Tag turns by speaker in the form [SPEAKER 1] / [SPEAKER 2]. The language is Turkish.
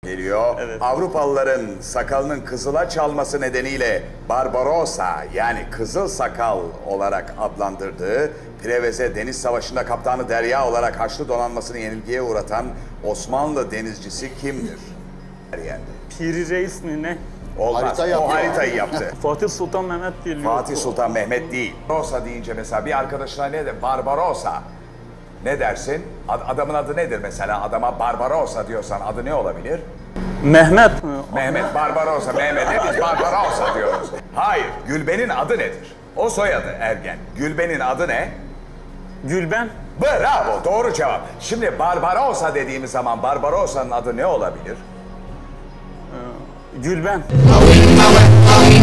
[SPEAKER 1] geliyor.
[SPEAKER 2] Evet.
[SPEAKER 1] Avrupalıların sakalının kızıla çalması nedeniyle Barbarossa yani Kızıl Sakal olarak adlandırdığı Preveze Deniz Savaşı'nda kaptanı Derya olarak Haçlı donanmasını yenilgiye uğratan Osmanlı denizcisi kimdir? Yani.
[SPEAKER 2] Piri Reis mi ne?
[SPEAKER 1] Olmaz.
[SPEAKER 3] Harita yaptı.
[SPEAKER 1] O haritayı yaptı.
[SPEAKER 2] Fatih Sultan Mehmet geliyor.
[SPEAKER 1] Fatih Sultan Mehmet değil. Barbarossa deyince mesela bir arkadaşına ne der? Barbarossa. Ne dersin? Adamın adı nedir mesela? Adama Barbarossa diyorsan adı ne olabilir?
[SPEAKER 2] Mehmet mi?
[SPEAKER 1] Mehmet Barbarossa. Mehmet'e biz Barbarossa diyoruz. Hayır. Gülben'in adı nedir? O soyadı Ergen. Gülben'in adı ne?
[SPEAKER 2] Gülben.
[SPEAKER 1] Bravo. Doğru cevap. Şimdi Barbarossa dediğimiz zaman Barbarossa'nın adı ne olabilir?
[SPEAKER 2] Gülben.